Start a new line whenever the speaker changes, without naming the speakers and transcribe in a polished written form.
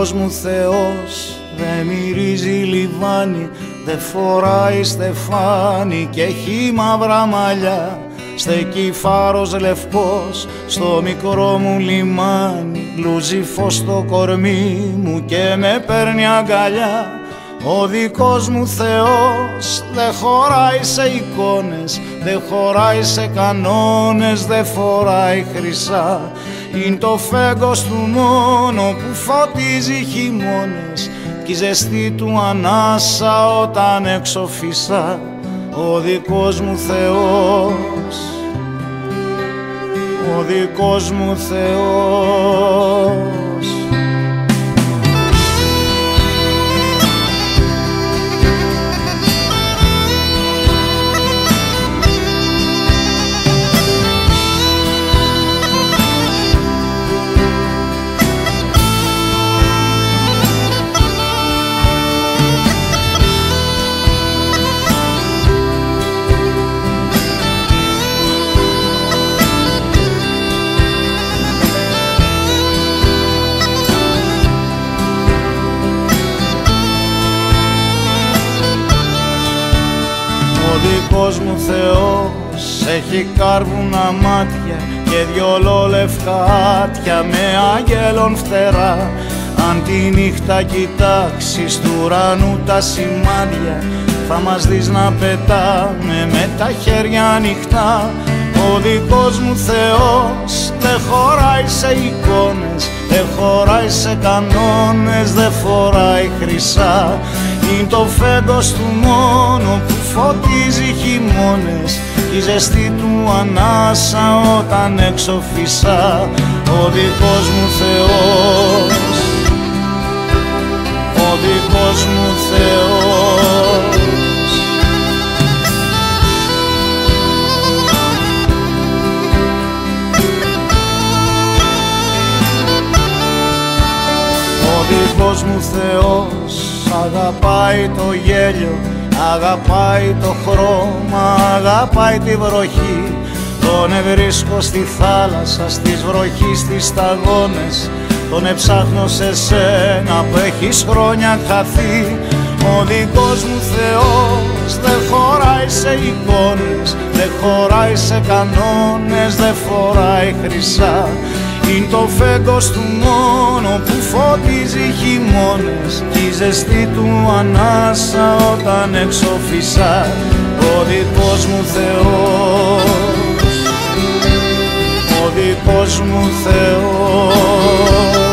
δικός μου Θεός δεν μυρίζει λιβάνι, δεν φοράει στεφάνι και έχει μαύρα μαλλιά. Στέκει φάρος λευκός στο μικρό μου λιμάνι, λούζει φως στο κορμί μου και με παίρνει αγκαλιά. Ο δικός μου Θεός δεν χωράει σε εικόνες, δεν χωράει σε κανόνες, δεν φοράει χρυσά. Είναι το φέγγος του μόνο που φωτίζει χειμώνες κι η ζεστή του ανάσα όταν έξω φυσά. Ο δικός μου Θεός, ο δικός μου Θεός. Ο δικός μου Θεός έχει κάρβουνα μάτια και δυο λευκά άτια με άγγελον φτερά. Αν τη νύχτα κοιτάξεις του ουρανού τα σημάδια, θα μας δεις να πετάμε με τα χέρια ανοιχτά. Ο δικός μου Θεός δεν χωράει σε εικόνες, δεν χωράει σε κανόνες, δεν φοράει χρυσά. Είναι το φέγγος του μόνο που φωτίζει χειμώνες κι η ζεστή του ανάσα όταν έξω φυσά. Ο δικός μου Θεός, ο δικός μου Θεός. Ο δικός μου Θεός αγαπάει το γέλιο, αγαπάει το χρώμα, αγαπάει τη βροχή. Τον ευρίσκω στη θάλασσα, στις βροχής, στις σταγόνες. Τον εψάχνω σε σένα που έχεις χρόνια χαθεί. Ο δικός μου Θεός δεν χωράει σε εικόνες, δεν χωράει σε κανόνες, δεν φοράει χρυσά. Είναι το φέγγος του μόνο που φωτίζει χειμώνες κι η ζεστή του ανάσα όταν έξω φυσά. Ο δικός μου Θεός, ο δικός μου Θεός.